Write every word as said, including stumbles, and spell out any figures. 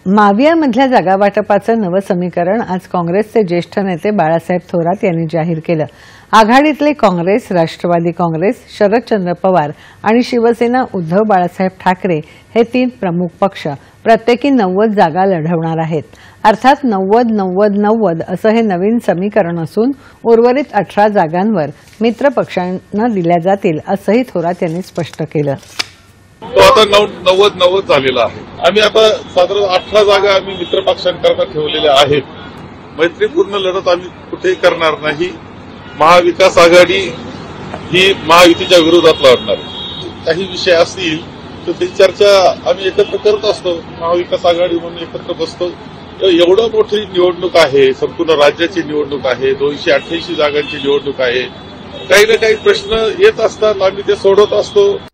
मावियामधल्या जागा वाटपाचं नवं समीकरण आज काँग्रेसचे ज्येष्ठ नेते बाळासाहेब थोरात यांनी जाहीर केलं। आघाडीतले काँग्रेस, राष्ट्रवादी काँग्रेस, शरदचंद्र पवार आणि शिवसेना उद्धव बाळासाहेब ठाकरे हे तीन प्रमुख पक्ष प्रत्येकी नव्वद जागा लढवणार आहेत। अर्थात नव्वद नव्वद नव्वद असं हे नवीन समीकरण असून उर्वरित अठरा जागांवर मित्र पक्षांना दिल्या जातील असंही थोरात यांनी स्पष्ट केलं। तो आता नव्वद नव्वद झालेला आहे। आम्ही आता साधारण अठरा जागा आम्ही मित्र पक्षांकरता ठेवलेल्या आहेत। मैत्रीपूर्ण लढत आम्ही कुठेही करणार नाही। महाविकास आघाडी ही महायुतीच्या विरोधात लढणार। काही विषय असतील तर ती चर्चा आम्ही एकत्र करत असतो, महाविकास आघाडी म्हणून एकत्र बसतो। एवढं मोठी निवडणूक आहे, संपूर्ण राज्याची निवडणूक आहे, दोनशे अठ्ठ्याऐंशी जागांची निवडणूक आहे। काही ना काही प्रश्न येत असतात, आम्ही ते सोडवत असतो।